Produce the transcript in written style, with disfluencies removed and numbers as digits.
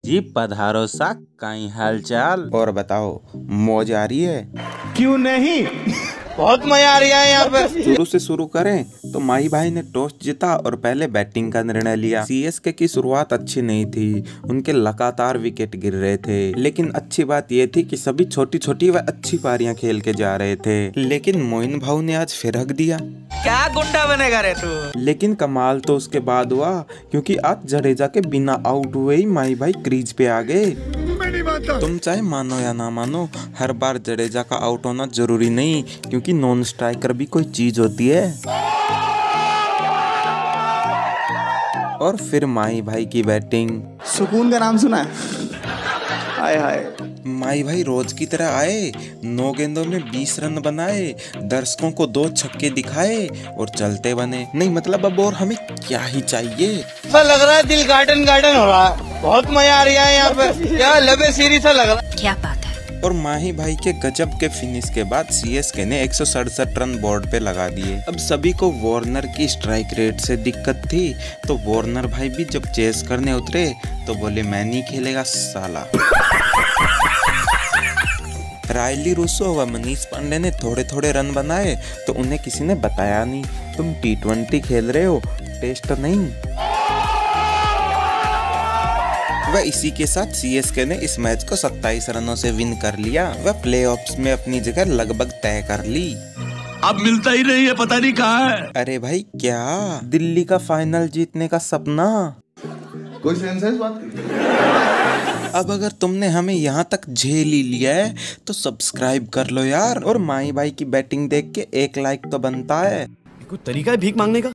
जी पधारो सा, काई हाल चाल। और बताओ, मौज आ रही है? क्यों नहीं, बहुत मजा आ रहा है यहाँ पे। शुरू से शुरू करें तो माही भाई ने टॉस जीता और पहले बैटिंग का निर्णय लिया। सीएसके की शुरुआत अच्छी नहीं थी, उनके लगातार विकेट गिर रहे थे, लेकिन अच्छी बात यह थी कि सभी छोटी छोटी व अच्छी पारियां खेल के जा रहे थे। लेकिन मोइन भाऊ ने आज फिर हक दिया। क्या गुंडा बनेगा रे तू। लेकिन कमाल तो उसके बाद हुआ, क्योंकि आज जडेजा के बिना आउट हुए ही माही भाई क्रीज पे आ गए। तुम चाहे मानो या ना मानो, हर बार जडेजा का आउट होना जरूरी नहीं, क्योंकि नॉन स्ट्राइकर भी कोई चीज होती है। और फिर माही भाई की बैटिंग। सुकून का नाम सुना है? हाय हाय। माही भाई रोज की तरह आए, 9 गेंदों में 20 रन बनाए, दर्शकों को 2 छक्के दिखाए और चलते बने। नहीं मतलब अब और हमें क्या ही चाहिए। ऐसा लग रहा है दिल गार्डन गार्डन हो रहा है, बहुत मजा आ रहा है यहाँ पे। क्या लबे सीरीज सा लग रहा है। क्या बात है। और माही भाई के गजब के फिनिश के बाद सीएसके ने 167 रन बोर्ड पे लगा दिए। अब सभी को वार्नर की स्ट्राइक रेट से दिक्कत थी, तो वार्नर भाई भी जब चेस करने उतरे तो बोले मैं नहीं खेलेगा साला। रायली रूसो व मनीष पांडे ने थोड़े थोड़े रन बनाए तो उन्हें किसी ने बताया नहीं, तुम T20 खेल रहे हो, टेस्ट नहीं। वह इसी के साथ सीएसके ने इस मैच को 27 रनों से विन कर लिया। वह प्लेऑफ्स में अपनी जगह लगभग तय कर ली। अब मिलता ही नहीं है, पता नहीं कहाँ है। अरे भाई क्या, दिल्ली का फाइनल जीतने का सपना। कोई सेंस है इस बात की? अब अगर तुमने हमें यहाँ तक झेल ही लिया है तो सब्सक्राइब कर लो यार। और माही भाई की बैटिंग देख के 1 लाइक तो बनता है। कोई तरीका है भीख मांगने का?